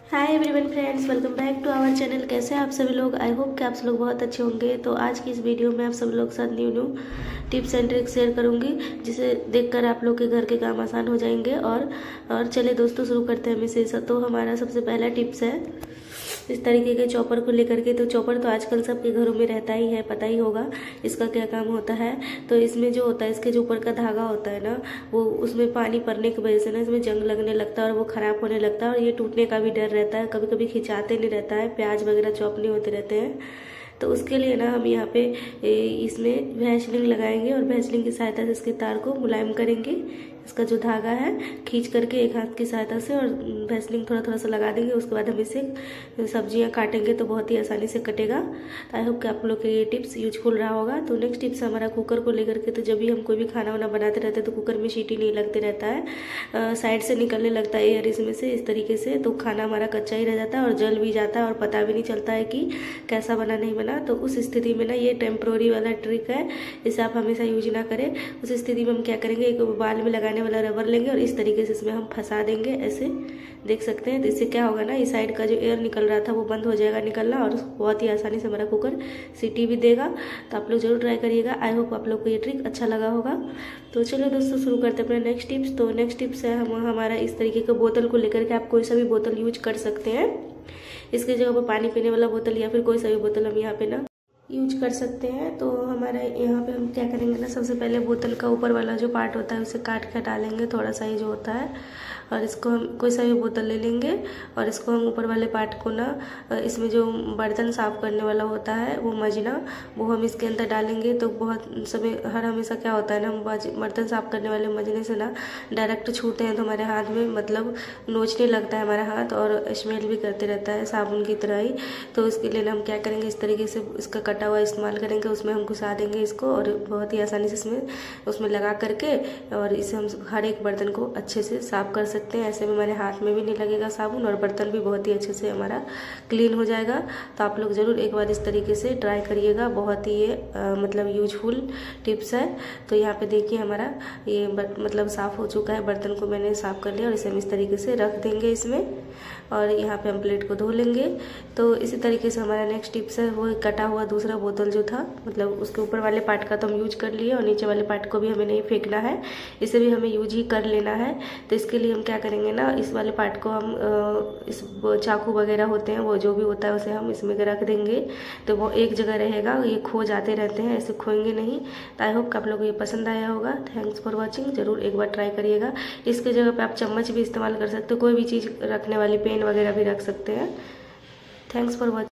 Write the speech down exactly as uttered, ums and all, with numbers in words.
Hi everyone friends, welcome back to our channel. कैसे हैं आप सभी लोग? आई होप कि आप सब लोग बहुत अच्छे होंगे। तो आज की इस वीडियो में आप सब लोग के साथ new new tips and tricks share करूंगी, जिसे देखकर आप लोग के घर के काम आसान हो जाएंगे। और और चले दोस्तों, शुरू करते हैं हम इसे। तो हमारा सबसे पहला टिप्स है इस तरीके के चॉपर को लेकर के। तो चॉपर तो आजकल सबके घरों में रहता ही है, पता ही होगा इसका क्या काम होता है। तो इसमें जो होता है, इसके जो ऊपर का धागा होता है ना, वो उसमें पानी पड़ने की वजह से ना इसमें जंग लगने लगता है और वो खराब होने लगता है और ये टूटने का भी डर रहता है। कभी कभी खिंचाते नहीं रहता है, प्याज वगैरह चॉप नहीं होते रहते हैं। तो उसके लिए ना हम यहाँ पे इसमें वैसलीन लगाएंगे और वैसलीन की सहायता से इसके तार को मुलायम करेंगे। इसका जो धागा है खींच करके एक हाथ की सहायता से और वैसलीन थोड़ा थोड़ा सा लगा देंगे। उसके बाद हम इसे सब्जियां काटेंगे तो बहुत ही आसानी से कटेगा। तो आई होप कि आप लोग के ये टिप्स यूजफुल रहा होगा। तो नेक्स्ट टिप्स हमारा कुकर को लेकर के। तो जब भी हम कोई भी खाना वाना बनाते रहते हैं तो कुकर में सीटी नहीं लगते रहता है, साइड से निकलने लगता है एयर इसमें से, इस तरीके से। तो खाना हमारा कच्चा ही रह जाता है और जल भी जाता है और पता भी नहीं चलता है कि कैसा बना नहीं बना। तो उस स्थिति में ना ये टेम्प्रोरी वाला ट्रिक है, इसे आप हमेशा यूज ना करें। उस स्थिति में हम क्या करेंगे, एक बाल में लगाने वाला रबर लेंगे और इस तरीके से इसमें हम फंसा देंगे, ऐसे देख सकते हैं। तो इससे क्या होगा ना, इस साइड का जो एयर निकल रहा था वो बंद हो जाएगा निकलना और बहुत ही आसानी से हमारा कुकर सीटी भी देगा। तो आप लोग जरूर ट्राई करिएगा। आई होप आप लोग को ये ट्रिक अच्छा लगा होगा। तो चलो दोस्तों, शुरू करते हैं अपना नेक्स्ट टिप्स। तो नेक्स्ट टिप्स है हम हमारा इस तरीके के बोतल को लेकर के। आप कोई सा भी बोतल यूज कर सकते हैं, इसके जगह पर पानी पीने वाला बोतल या फिर कोई सा भी बोतल हम यहाँ पे ना यूज कर सकते हैं। तो हमारे यहाँ पे हम क्या करेंगे ना, सबसे पहले बोतल का ऊपर वाला जो पार्ट होता है उसे काट के हटा लेंगे, थोड़ा सा ही जो होता है। और इसको हम कोई सा भी बोतल ले लेंगे और इसको हम ऊपर वाले पार्ट को ना, इसमें जो बर्तन साफ करने वाला होता है वो मजना, वो हम इसके अंदर डालेंगे। तो बहुत समय हर हमेशा क्या होता है ना, हम बर्तन साफ करने वाले मजने से ना डायरेक्ट छूते हैं तो हमारे हाथ में मतलब नोचने लगता है हमारा हाथ और स्मेल भी करते रहता है साबुन की तरह ही। तो इसके लिए हम क्या करेंगे, इस तरीके से इसका कटा हुआ इस्तेमाल करेंगे, उसमें हम घुसा देंगे इसको और बहुत ही आसानी से इसमें उसमें लगा करके और इसे हम हर एक बर्तन को अच्छे से साफ कर सकते हैं। ऐसे में हमारे हाथ में भी नहीं लगेगा साबुन और बर्तन भी बहुत ही अच्छे से हमारा क्लीन हो जाएगा। तो आप लोग ज़रूर एक बार इस तरीके से ट्राई करिएगा, बहुत ही ये आ, मतलब यूजफुल टिप्स है। तो यहाँ पे देखिए हमारा ये मतलब साफ़ हो चुका है, बर्तन को मैंने साफ़ कर लिया और इसे हम इस तरीके से रख देंगे इसमें और यहाँ पे हम प्लेट को धो लेंगे। तो इसी तरीके से हमारा नेक्स्ट टिप्स है, वो कटा हुआ दूसरा बोतल जो था, मतलब उसके ऊपर वाले पार्ट का तो हम यूज कर लिए और नीचे वाले पार्ट को भी हमें नहीं फेंकना है, इसे भी हमें यूज ही कर लेना है। तो इसके लिए हम क्या करेंगे ना, इस वाले पार्ट को हम इस चाकू वगैरह होते हैं वो जो भी होता है उसे हम इसमें रख देंगे। तो वो एक जगह रहेगा, ये खो जाते रहते हैं, ऐसे खोएंगे नहीं। तो आई होप आप लोगों को ये पसंद आया होगा। थैंक्स फॉर वॉचिंग, जरूर एक बार ट्राई करिएगा। इसके जगह पे आप चम्मच भी इस्तेमाल कर सकते हो, कोई भी चीज़ रखने वाली पेन वगैरह भी रख सकते हैं। Thanks for watching.